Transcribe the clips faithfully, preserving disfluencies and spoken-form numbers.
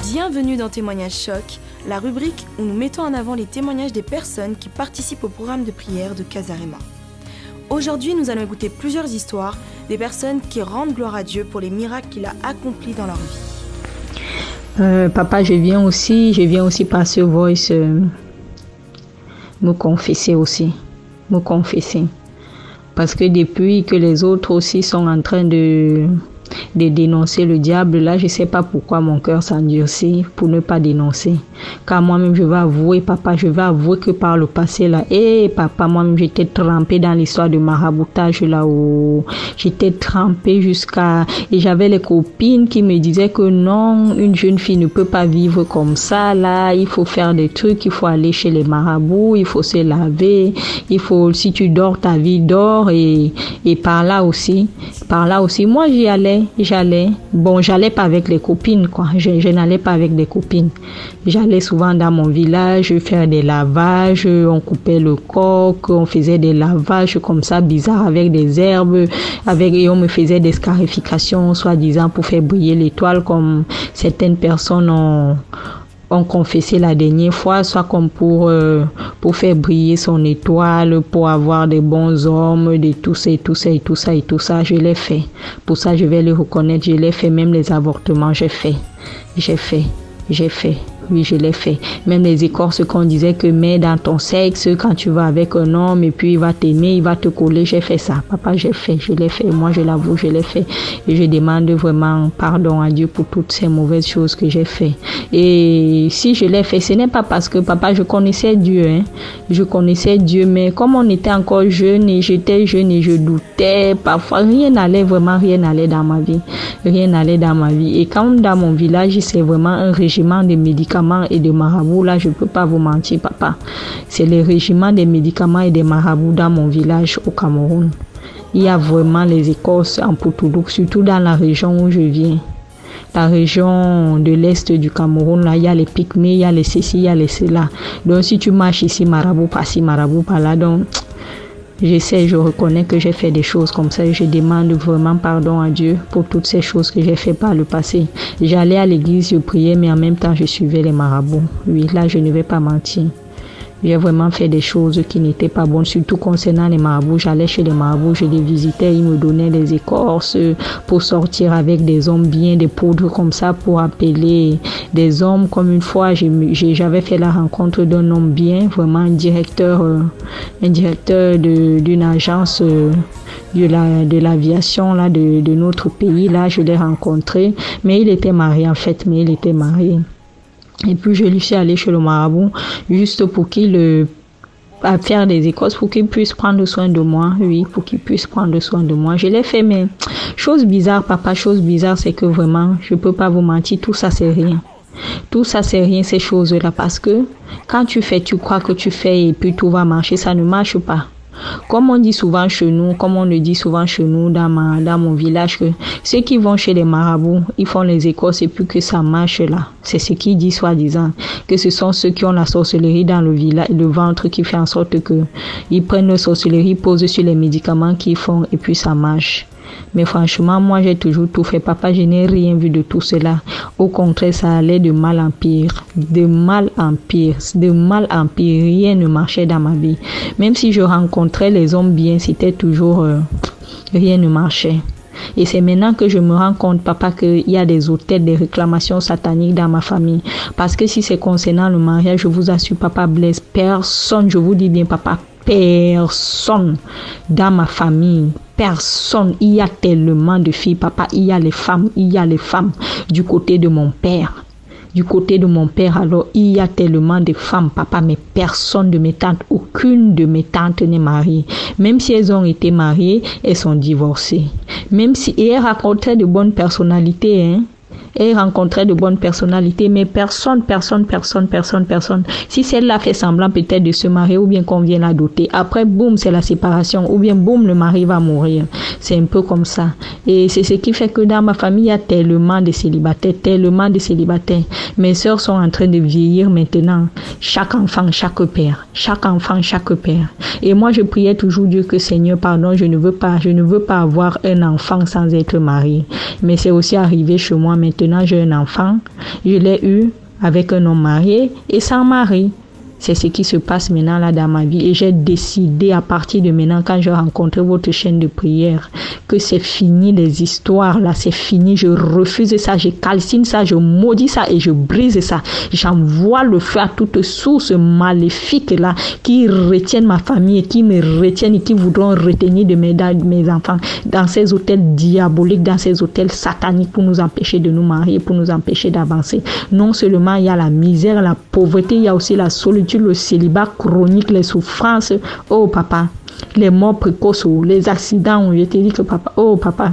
Bienvenue dans Témoignages Choc, la rubrique où nous mettons en avant les témoignages des personnes qui participent au programme de prière de Casarema. Aujourd'hui, nous allons écouter plusieurs histoires des personnes qui rendent gloire à Dieu pour les miracles qu'il a accomplis dans leur vie. Euh, papa, je viens aussi, je viens aussi par ce voice euh, me confesser aussi, me confesser. Parce que depuis que les autres aussi sont en train de... de dénoncer le diable, là je sais pas pourquoi mon cœur s'endurcit pour ne pas dénoncer, car moi-même je vais avouer, papa, je vais avouer que par le passé là, et papa, moi-même j'étais trempée dans l'histoire de maraboutage là où j'étais trempée jusqu'à, et j'avais les copines qui me disaient que non, une jeune fille ne peut pas vivre comme ça là, il faut faire des trucs, il faut aller chez les marabouts, il faut se laver, il faut, si tu dors ta vie dort, et, et par là aussi, par là aussi, moi j'y allais, j'allais, bon, j'allais pas avec les copines, quoi. Je, je n'allais pas avec des copines. J'allais souvent dans mon village faire des lavages, on coupait le coq, on faisait des lavages comme ça, bizarres, avec des herbes, avec, et on me faisait des scarifications, soi-disant, pour faire briller l'étoile, comme certaines personnes ont, ont confessé la dernière fois, soit comme pour euh, pour faire briller son étoile, pour avoir des bons hommes, de tout ça et tout ça et tout ça et tout ça, je l'ai fait. Pour ça, je vais le reconnaître, je l'ai fait, même les avortements, j'ai fait, j'ai fait, j'ai fait. Oui, je l'ai fait. Même les écorces qu'on disait que mets dans ton sexe, quand tu vas avec un homme et puis il va t'aimer, il va te coller, j'ai fait ça. Papa, j'ai fait, je l'ai fait. Moi, je l'avoue, je l'ai fait. Et je demande vraiment pardon à Dieu pour toutes ces mauvaises choses que j'ai fait. Et si je l'ai fait, ce n'est pas parce que, papa, je connaissais Dieu, hein. Je connaissais Dieu, mais comme on était encore jeune et j'étais jeune et je doutais, parfois rien n'allait, vraiment rien n'allait dans ma vie. Rien n'allait dans ma vie. Et quand dans mon village, c'est vraiment un régiment de médicaments et de marabouts, là, je peux pas vous mentir, papa. C'est le régiment des médicaments et des marabouts dans mon village au Cameroun. Il y a vraiment les écorces en Poutoulou, surtout dans la région où je viens. La région de l'est du Cameroun, là, il y a les pygmées, il y a les ceci, il y a les cela. Donc, si tu marches ici, marabout par-ci, marabout par-là, donc... Je sais, je reconnais que j'ai fait des choses comme ça et je demande vraiment pardon à Dieu pour toutes ces choses que j'ai fait par le passé. J'allais à l'église, je priais, mais en même temps, je suivais les marabouts. Oui, là, je ne vais pas mentir. J'ai vraiment fait des choses qui n'étaient pas bonnes, surtout concernant les marabouts. J'allais chez les marabouts, je les visitais, ils me donnaient des écorces pour sortir avec des hommes bien, des poudres comme ça pour appeler des hommes. Comme une fois, j'avais fait la rencontre d'un homme bien, vraiment un directeur, un directeur de, d'une agence de la, de l'aviation là, de, de notre pays. Là, je l'ai rencontré, mais il était marié en fait, mais il était marié. Et puis je lui suis allée chez le marabout juste pour qu'il euh, à faire des écorces, pour qu'il puisse prendre soin de moi, oui, pour qu'il puisse prendre soin de moi. Je l'ai fait, mais chose bizarre, papa, chose bizarre, c'est que vraiment, je peux pas vous mentir, tout ça c'est rien. Tout ça c'est rien, ces choses-là, parce que quand tu fais, tu crois que tu fais et puis tout va marcher, ça ne marche pas. Comme on dit souvent chez nous, comme on le dit souvent chez nous dans, ma, dans mon village, que ceux qui vont chez les marabouts, ils font les écorces et puis que ça marche là. C'est ce qu'ils disent soi-disant, que ce sont ceux qui ont la sorcellerie dans le village, le ventre qui fait en sorte que ils prennent la sorcellerie, posent sur les médicaments qu'ils font et puis ça marche. Mais franchement, moi, j'ai toujours tout fait. Papa, je n'ai rien vu de tout cela. Au contraire, ça allait de mal en pire. De mal en pire. De mal en pire. Rien ne marchait dans ma vie. Même si je rencontrais les hommes bien, c'était toujours... Euh, rien ne marchait. Et c'est maintenant que je me rends compte, papa, qu'il y a des hôtels, des réclamations sataniques dans ma famille. Parce que si c'est concernant le mariage, je vous assure, papa blesse personne. Je vous dis bien, papa, personne dans ma famille. Personne. Il y a tellement de filles, papa. Il y a les femmes. Il y a les femmes du côté de mon père. Du côté de mon père, alors, il y a tellement de femmes, papa, mais personne de mes tantes, aucune de mes tantes n'est mariée. Même si elles ont été mariées, elles sont divorcées. Même si, et elles racontaient de bonnes personnalités, hein. Et rencontrer de bonnes personnalités, mais personne, personne, personne, personne, personne. Si celle-là fait semblant peut-être de se marier ou bien qu'on vient la doter, après, boum, c'est la séparation ou bien boum, le mari va mourir. C'est un peu comme ça. Et c'est ce qui fait que dans ma famille, il y a tellement de célibataires, tellement de célibataires. Mes sœurs sont en train de vieillir maintenant. Chaque enfant, chaque père. Chaque enfant, chaque père. Et moi, je priais toujours Dieu que Seigneur, pardon, je ne veux pas, je ne veux pas avoir un enfant sans être marié. Mais c'est aussi arrivé chez moi maintenant. maintenant j'ai un enfant. Je l'ai eu avec un homme marié et sans mari. C'est ce qui se passe maintenant là dans ma vie. Et j'ai décidé à partir de maintenant, quand j'ai rencontré votre chaîne de prière, que c'est fini les histoires là, c'est fini. Je refuse ça, je calcine ça, je maudis ça et je brise ça. J'envoie le feu à toute source maléfique là qui retiennent ma famille, qui me retiennent et qui voudront retenir de mes, de mes enfants dans ces hôtels diaboliques, dans ces hôtels sataniques pour nous empêcher de nous marier, pour nous empêcher d'avancer. Non seulement il y a la misère, la pauvreté, il y a aussi la solitude, le célibat chronique, les souffrances. Oh papa, les morts précoces, les accidents. Je te dis que papa, oh papa,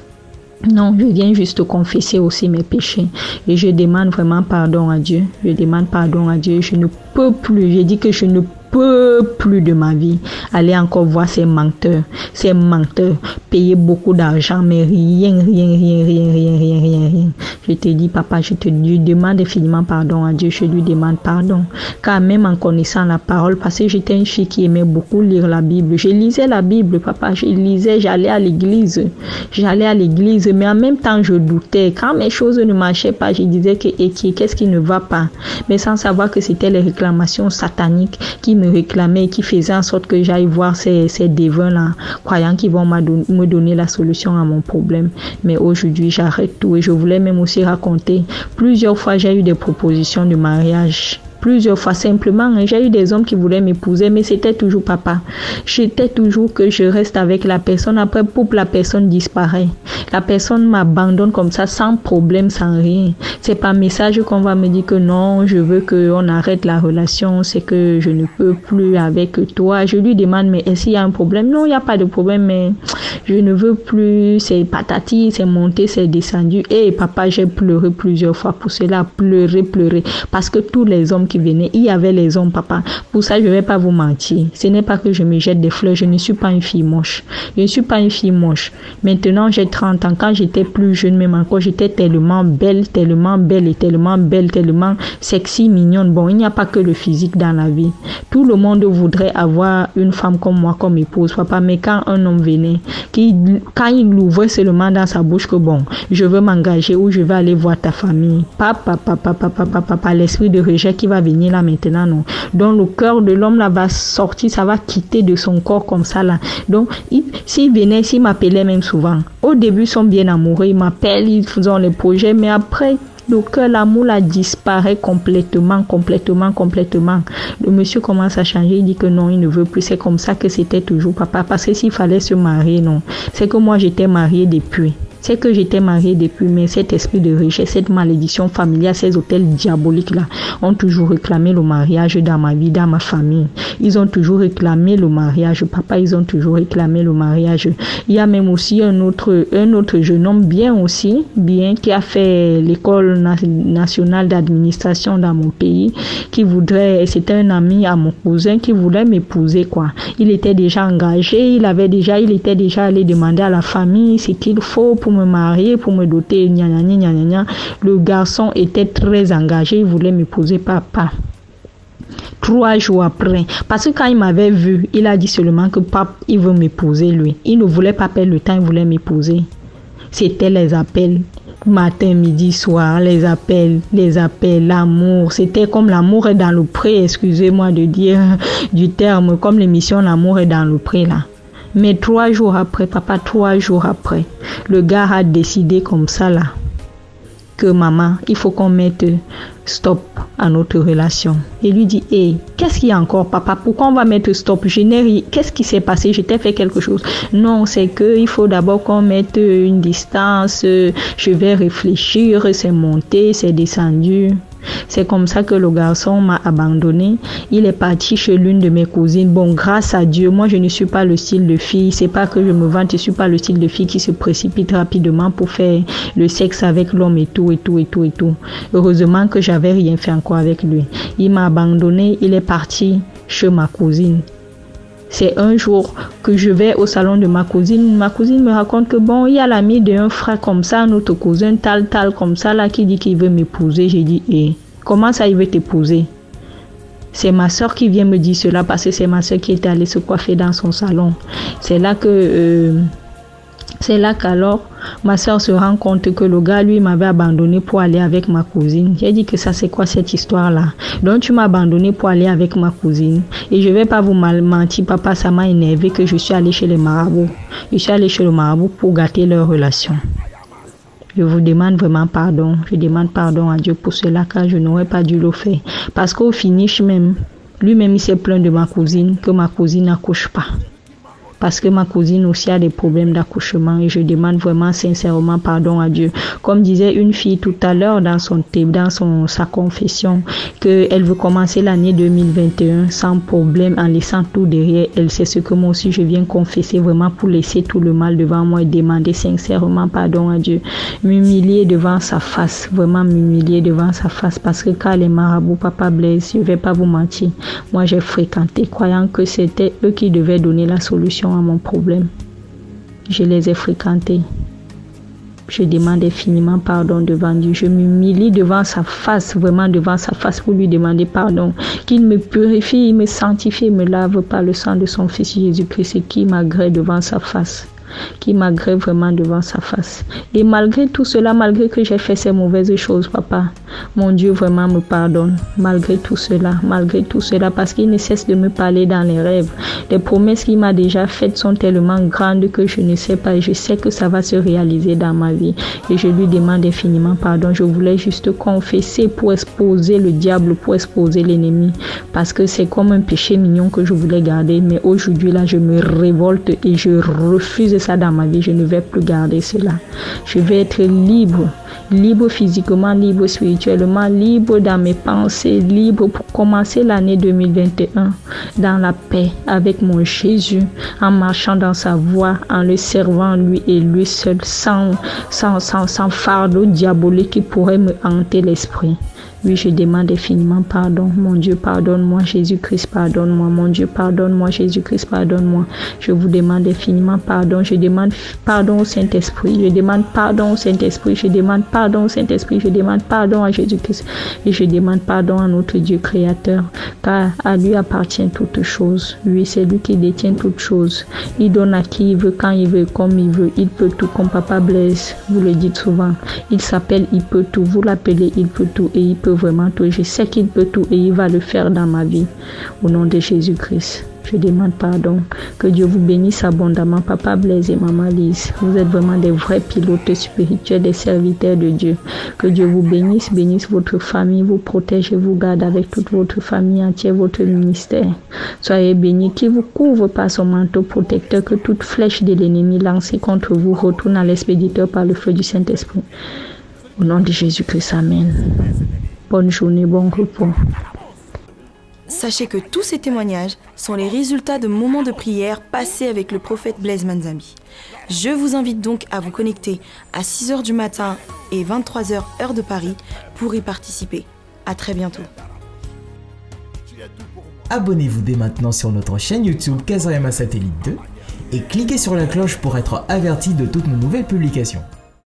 non, je viens juste confesser aussi mes péchés et je demande vraiment pardon à Dieu. Je demande pardon à Dieu. Je ne peux plus. Je dis que je ne peux plus de ma vie aller encore voir ces menteurs, ces menteurs, payer beaucoup d'argent, mais rien, rien, rien, rien, rien, rien, rien, rien. Je te dis, papa, je te dis, demande infiniment pardon à Dieu, je lui demande pardon. Car même en connaissant la parole, parce que j'étais une fille qui aimait beaucoup lire la Bible, je lisais la Bible, papa, je lisais, j'allais à l'église, j'allais à l'église, mais en même temps, je doutais. Quand mes choses ne marchaient pas, je disais que, et qu'est-ce qui ne va pas? Mais sans savoir que c'était les réclamations sataniques qui me réclamaient, qui faisaient en sorte que j'aille voir ces, ces dévins-là, croyant qu'ils vont me donner la solution à mon problème. Mais aujourd'hui, j'arrête tout et je voulais même aussi raconter. Plusieurs fois, j'ai eu des propositions de mariage. Plusieurs fois, simplement, j'ai eu des hommes qui voulaient m'épouser, mais c'était toujours papa. J'étais toujours que je reste avec la personne. Après, pour la personne disparaît. La personne m'abandonne comme ça, sans problème, sans rien. C'est par message qu'on va me dire que non, je veux qu'on arrête la relation, c'est que je ne peux plus avec toi. Je lui demande, mais est-ce qu'il y a un problème? Non, il n'y a pas de problème, mais je ne veux plus. C'est patati, c'est monté, c'est descendu. Et papa, j'ai pleuré plusieurs fois pour cela, pleurer, pleurer. Parce que tous les hommes qui venaient, il y avait les hommes, papa. Pour ça, je ne vais pas vous mentir. Ce n'est pas que je me jette des fleurs, je ne suis pas une fille moche. Je ne suis pas une fille moche. Maintenant, j'ai trente ans. Quand j'étais plus jeune, même encore, j'étais tellement belle, tellement belle et tellement belle, tellement sexy, mignonne. Bon, il n'y a pas que le physique dans la vie. Tout le monde voudrait avoir une femme comme moi, comme épouse, papa. Mais quand un homme venait, qui, quand il ouvrait seulement dans sa bouche que bon, je veux m'engager ou je vais aller voir ta famille. Papa, papa, papa, papa, papa, l'esprit de rejet qui va venir là maintenant, non. Donc le cœur de l'homme là va sortir, ça va quitter de son corps comme ça là. Donc s'il venait, s'il m'appelait même souvent, au début ils sont bien amoureux, ils m'appellent, ils font les projets, mais après le cœur, l'amour là disparaît complètement, complètement, complètement. Le monsieur commence à changer, il dit que non, il ne veut plus. C'est comme ça que c'était toujours, papa, parce que s'il fallait se marier, non. C'est que moi j'étais mariée depuis. C'est que j'étais mariée depuis, mais cet esprit de rejet, cette malédiction familiale, ces hôtels diaboliques-là, ont toujours réclamé le mariage dans ma vie, dans ma famille. Ils ont toujours réclamé le mariage. Papa, ils ont toujours réclamé le mariage. Il y a même aussi un autre, un autre jeune homme, bien aussi, bien, qui a fait l'école nationale d'administration dans mon pays, qui voudrait, c'était un ami à mon cousin, qui voulait m'épouser, quoi. Il était déjà engagé, il avait déjà, il était déjà allé demander à la famille ce qu'il faut pour me marier, pour me doter, gna gna gna gna gna. Le garçon était très engagé, il voulait m'épouser, papa. Trois jours après, parce que quand il m'avait vu, il a dit seulement que papa, il veut m'épouser lui. Il ne voulait pas perdre le temps, il voulait m'épouser. C'était les appels. Matin, midi, soir, les appels, les appels, l'amour. C'était comme l'amour est dans le pré, excusez-moi de dire du terme, comme l'émission L'amour est dans le pré là. Mais trois jours après, papa, trois jours après, le gars a décidé comme ça là, que maman, il faut qu'on mette stop à notre relation. Et lui dit, hé, hey, qu'est-ce qu'il y a encore, papa? Pourquoi on va mettre stop? Je n'ai rien. Qu'est-ce qui s'est passé? Je t'ai fait quelque chose. Non, c'est que il faut d'abord qu'on mette une distance. Je vais réfléchir. C'est monté, c'est descendu. C'est comme ça que le garçon m'a abandonné. Il est parti chez l'une de mes cousines. Bon, grâce à Dieu, moi je ne suis pas le style de fille. C'est pas que je me vante, je suis pas le style de fille qui se précipite rapidement pour faire le sexe avec l'homme et tout et tout et tout et tout. Heureusement que j'avais rien fait encore avec lui. Il m'a abandonné. Il est parti chez ma cousine. C'est un jour que je vais au salon de ma cousine. Ma cousine me raconte que bon, il y a l'ami d'un frère comme ça, notre cousin tal tal comme ça là qui dit qu'il veut m'épouser. J'ai dit, eh, comment ça il veut t'épouser? C'est ma soeur qui vient me dire cela parce que c'est ma soeur qui est allée se coiffer dans son salon. C'est là que euh, C'est là qu'alors, ma soeur se rend compte que le gars, lui, m'avait abandonné pour aller avec ma cousine. J'ai dit que ça, c'est quoi cette histoire-là? Donc, tu m'as abandonné pour aller avec ma cousine. Et je ne vais pas vous mentir, papa, ça m'a énervé que je suis allée chez les marabouts. Je suis allée chez le marabout pour gâter leur relation. Je vous demande vraiment pardon. Je demande pardon à Dieu pour cela, car je n'aurais pas dû le faire. Parce qu'au finish même, lui-même, il s'est plaint de ma cousine, que ma cousine n'accouche pas. Parce que ma cousine aussi a des problèmes d'accouchement et je demande vraiment sincèrement pardon à Dieu. Comme disait une fille tout à l'heure dans son dans son sa confession, qu'elle veut commencer l'année deux mille vingt et un sans problème en laissant tout derrière elle. C'est ce que moi aussi je viens confesser vraiment pour laisser tout le mal devant moi et demander sincèrement pardon à Dieu. M'humilier devant sa face, vraiment m'humilier devant sa face parce que quand les marabouts, Papa Blaise, je ne vais pas vous mentir, moi j'ai fréquenté croyant que c'était eux qui devaient donner la solution à mon problème. Je les ai fréquentés. Je demande infiniment pardon devant Dieu. Je m'humilie devant sa face, vraiment devant sa face pour lui demander pardon. Qu'il me purifie, me sanctifie, me lave par le sang de son Fils Jésus-Christ et qui m'agrée devant sa face. Qui m'agrée vraiment devant sa face. Et malgré tout cela, malgré que j'ai fait ces mauvaises choses, papa, mon Dieu vraiment me pardonne. Malgré tout cela, malgré tout cela, parce qu'il ne cesse de me parler dans les rêves. Les promesses qu'il m'a déjà faites sont tellement grandes que je ne sais pas. Je sais que ça va se réaliser dans ma vie. Et je lui demande infiniment pardon. Je voulais juste confesser pour exposer le diable, pour exposer l'ennemi. Parce que c'est comme un péché mignon que je voulais garder. Mais aujourd'hui, là, je me révolte et je refuse ça dans ma vie. Je ne vais plus garder cela. Je vais être libre, libre physiquement, libre spirituellement, libre dans mes pensées, libre pour commencer l'année deux mille vingt et un dans la paix avec mon Jésus, en marchant dans sa voie, en le servant lui et lui seul, sans, sans, sans, sans fardeau diabolique qui pourrait me hanter l'esprit. Oui, je demande infiniment pardon. Mon Dieu, pardonne-moi. Jésus-Christ, pardonne-moi. Mon Dieu, pardonne-moi. Jésus-Christ, pardonne-moi. Je vous demande infiniment pardon. Je demande pardon au Saint-Esprit. Je demande pardon au Saint-Esprit. Je demande pardon au Saint-Esprit. Je demande pardon à Jésus-Christ. Et je demande pardon à notre Dieu créateur. Car à lui appartient toutes choses. Lui, c'est lui qui détient toutes choses. Il donne à qui il veut, quand il veut, comme il veut. Il peut tout, comme Papa Blaise. Vous le dites souvent. Il s'appelle Il peut tout. Vous l'appelez Il peut tout. Et il peut vraiment tout. Je sais qu'il peut tout et il va le faire dans ma vie. Au nom de Jésus-Christ, je demande pardon. Que Dieu vous bénisse abondamment, Papa Blaise et Maman Lise. Vous êtes vraiment des vrais pilotes spirituels, des serviteurs de Dieu. Que Dieu vous bénisse, bénisse votre famille, vous protège et vous garde avec toute votre famille entière, votre ministère. Soyez bénis, qui vous couvre par son manteau protecteur, que toute flèche de l'ennemi lancée contre vous retourne à l'expéditeur par le feu du Saint-Esprit. Au nom de Jésus-Christ, amen. Bonne journée, bon repos. Sachez que tous ces témoignages sont les résultats de moments de prière passés avec le prophète Blaise Manzambi. Je vous invite donc à vous connecter à six heures du matin et vingt-trois heures heure de Paris pour y participer. À très bientôt. Abonnez-vous dès maintenant sur notre chaîne YouTube Casarema Satellite deux et cliquez sur la cloche pour être averti de toutes nos nouvelles publications.